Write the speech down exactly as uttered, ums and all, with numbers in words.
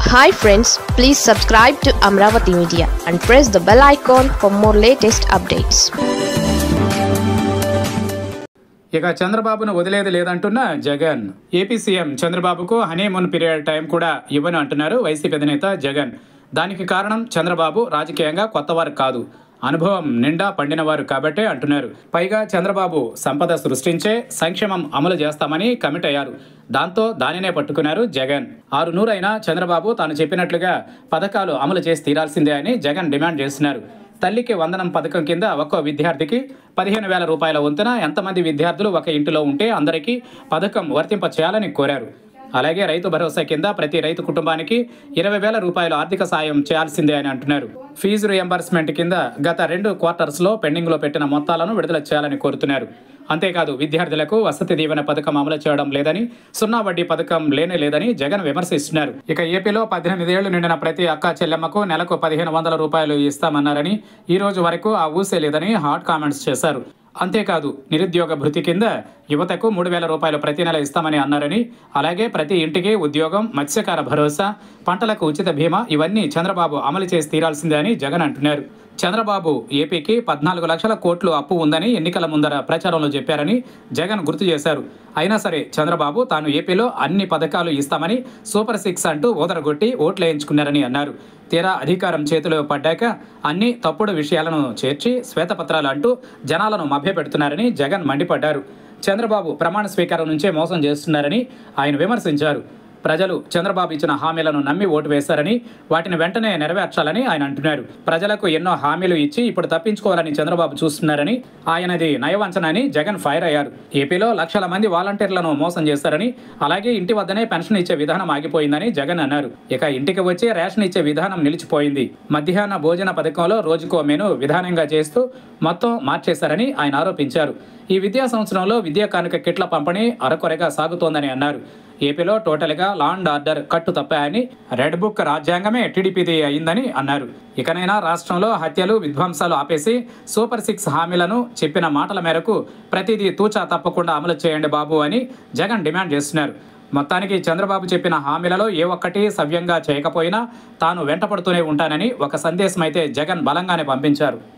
Hi friends, please subscribe to Amravati Media and press the bell icon for more latest updates. ఇక చంద్రబాబును వదిలేది లేదంటున్న Jagan. AP CM చంద్రబాబుకు honeymoon period time కూడా ఇవ్వను అంటున్నారు వైసీపీ అధినేత జగన్. దానికి కారణం చంద్రబాబు రాజకీయంగా కొత్తవారు కాదు, అనుభవం నిండా పండినవారు కాబట్టే అంటున్నారు. పైగా చంద్రబాబు సంపద సృష్టించే సంక్షేమం అమలు చేస్తామని కమిట్ అయ్యారు. దాంతో దానినే పట్టుకున్నారు జగన్. ఆరు నూరైనా చంద్రబాబు తాను చెప్పినట్లుగా పథకాలు అమలు చేసి తీరాల్సిందే అని జగన్ డిమాండ్ చేస్తున్నారు. తల్లికి వందనం పథకం కింద ఒక్కో విద్యార్థికి పదిహేను వేల రూపాయల వంతున ఎంతమంది విద్యార్థులు ఒక ఇంటిలో ఉంటే అందరికీ పథకం వర్తింప చేయాలని కోరారు. అలాగే రైతు భరోసా కింద ప్రతి రైతు కుటుంబానికి ఇరవై వేల రూపాయలు ఆర్థిక సాయం చేయాల్సిందే అని అంటున్నారు. ఫీజు రియంబర్స్మెంట్ కింద గత రెండు క్వార్టర్స్లో పెండింగ్లో పెట్టిన మొత్తాలను విడుదల చేయాలని కోరుతున్నారు. అంతేకాదు విద్యార్థులకు వసతి దీవెన పథకం అమలు చేయడం లేదని, సున్నా వడ్డీ పథకం లేనే లేదని జగన్ విమర్శిస్తున్నారు. ఇక ఏపీలో పద్దెనిమిది ఏళ్లు నిండిన ప్రతి అక్క చెల్లెమ్మకు నెలకు పదిహేను వందల రూపాయలు ఇస్తామన్నారని, ఈ రోజు వరకు ఆ ఊసే లేదని హాట్ కామెంట్స్ చేశారు. అంతేకాదు నిరుద్యోగ భృతి కింద యువతకు మూడు వేల రూపాయలు ప్రతి నెల ఇస్తామని అన్నారని, అలాగే ప్రతి ఇంటికి ఉద్యోగం, మత్స్యకార భరోసా, పంటలకు ఉచిత బీమా ఇవన్నీ చంద్రబాబు అమలు చేసి తీరాల్సిందే అని జగన్ అంటున్నారు. చంద్రబాబు ఏపీకి పద్నాలుగు లక్షల కోట్లు అప్పు ఉందని ఎన్నికల ముందర ప్రచారంలో చెప్పారని జగన్ గుర్తు చేశారు. అయినా సరే చంద్రబాబు తాను ఏపీలో అన్ని పథకాలు ఇస్తామని సూపర్ సిక్స్ అంటూ ఓదరగొట్టి ఓట్లేయించుకున్నారని అన్నారు. తీరా అధికారం చేతిలో పడ్డాక అన్ని తప్పుడు విషయాలను చేర్చి శ్వేతపత్రాలు అంటూ జనాలను మభ్యపెడుతున్నారని జగన్ మండిపడ్డారు. చంద్రబాబు ప్రమాణ స్వీకారం నుంచే మోసం చేస్తున్నారని ఆయన విమర్శించారు. ప్రజలు చంద్రబాబు ఇచ్చిన హామీలను నమ్మి ఓటు వేశారని, వాటిని వెంటనే నెరవేర్చాలని ఆయన అంటున్నారు. ప్రజలకు ఎన్నో హామీలు ఇచ్చి ఇప్పుడు తప్పించుకోవాలని చంద్రబాబు చూస్తున్నారని, ఆయనది నయవంచన అని జగన్ ఫైర్ అయ్యారు. ఏపీలో లక్షల మంది వాలంటీర్లను మోసం చేశారని, అలాగే ఇంటి వద్దనే పెన్షన్ ఇచ్చే విధానం ఆగిపోయిందని జగన్ అన్నారు. ఇక ఇంటికి వచ్చి రేషన్ ఇచ్చే విధానం నిలిచిపోయింది. మధ్యాహ్న భోజన పథకంలో రోజుకో మెను విధానంగా చేస్తూ మొత్తం మార్చేశారని ఆయన ఆరోపించారు. ఈ విద్యా సంవత్సరంలో విద్యా కానుక కిట్ల పంపిణీ అరకొరగా సాగుతోందని అన్నారు. ఏపీలో టోటల్గా లా అండ్ ఆర్డర్ కట్టు తప్పాయని, రెడ్ బుక్ రాజ్యాంగమే టీడీపీది అయిందని అన్నారు. ఇకనైనా రాష్ట్రంలో హత్యలు, విధ్వంసాలు ఆపేసి సూపర్ సిక్స్ హామీలను చెప్పిన మాటల మేరకు ప్రతిదీ తూచా తప్పకుండా అమలు చేయండి బాబు అని జగన్ డిమాండ్ చేస్తున్నారు. మొత్తానికి చంద్రబాబు చెప్పిన హామీలలో ఏ ఒక్కటి సవ్యంగా చేయకపోయినా తాను వెంటపడుతూనే ఉంటానని ఒక సందేశం అయితే జగన్ బలంగానే పంపించారు.